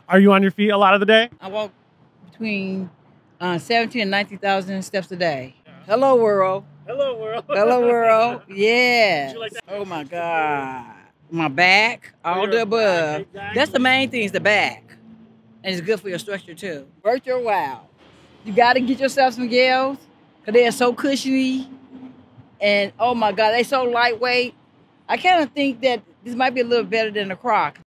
Are you on your feet a lot of the day? I walk between 17 and 19,000 steps a day. Hello, world. Hello, world. Hello, world. Yeah. Like Oh, my God. My back, all the above. Exactly. That's the main thing is the back. And it's good for your structure, too. Worth your while. You got to get yourself some gels because they are so cushiony. And, oh, my God, they're so lightweight. I kind of think that this might be a little better than the Croc.